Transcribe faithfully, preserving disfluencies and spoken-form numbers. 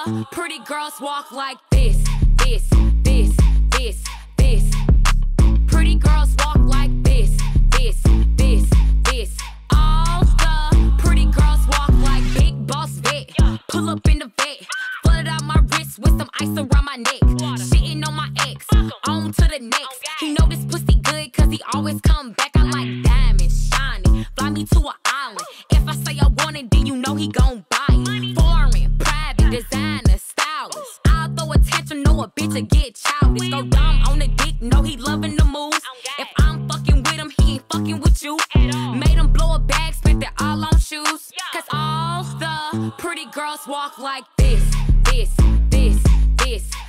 the pretty girls walk like this, this, this, this, this. Pretty girls walk like this, this, this, this. All the pretty girls walk like big boss vet. Pull up in the vet, flooded out my wrist with some ice around my neck. Shitting on my ex, on to the next. He know this pussy good cause he always come back. I like diamonds, shiny, fly me to an island. If I say I want it, then you know he gon' buy it. Foreign, private, designer, stylist. I'll throw a tantrum, know a bitch to get childish. Go dumb on the dick, know he loving the moves. If I'm fucking with him, he ain't fucking with you. Made him blow a bag, spent it all on shoes. Cause all the pretty girls walk like this, this, this, this.